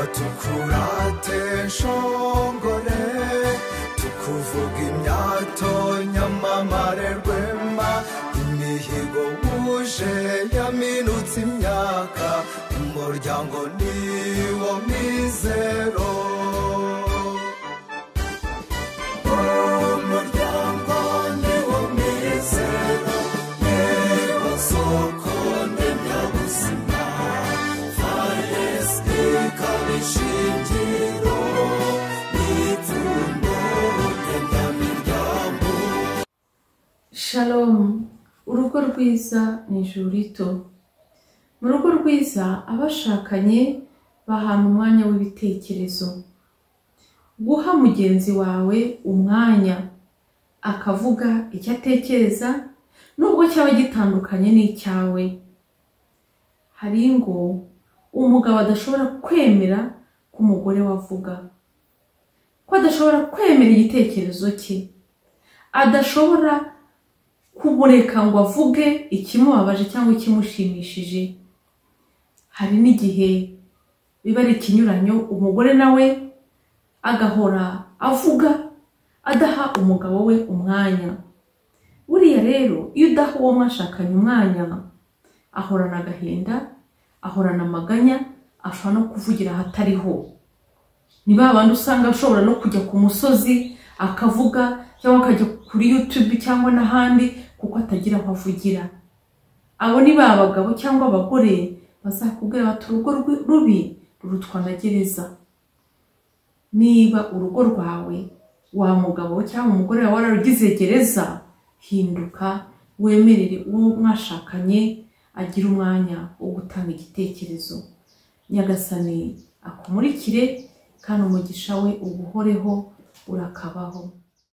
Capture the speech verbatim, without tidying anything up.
tukurate nshongore tukuvuga imyato nyamamare rwema imihigo wuje yaminutse imyaka umuryango niwo mizero umuryango niwo mizero niwo soko ndemyabuzima faresike kabishingiro n'ipfundo ndemyamiryango. Shalom. Urugo rwiza ni ijuru rito. Mu rugo rwiza abashakanye bahana umwanya w'ibitekerezo. Guha mugenzi wawe umwanya akavuga icyo atekereza nubwo cyaba gitandukanye n'icyawe. Hari ngo umugabo adashobora kwemera ko umugore wavuga, ko adashobora kwemera igitekerezo cye, adashobora kumureka ngo avuge ikimubabaje cyangwa ikimushimishije. Hari n'igihe biba ari ikinyuranyo, umugore nawe agahora avuga adaha umugabo we umwanya. Buriya rero iyo udaha uwo mwashakanye umwanya ahorana agahinda, ahorana amaganya, ashobora no kuvugira ahatariho. Ni ba bandi usanga ashobora no kujya ku musozi akavuga cyangwa akajya kuri YouTube cyangwa n'ahandi kuko atagira aho avugira. Abo ni ba bagabo cyangwa abagore bazakubwira bati urugo rubi rurutwa na gereza. Niba urugo rwawe wa mugabo cyangwa umugore wawe wararugize gereza, hinduka wemerere uwo mwashakanye agira umwanya wo gutanga igitekerezo. Nyagasani akumurikire kandi umugisha we uguhoreho urakabaho.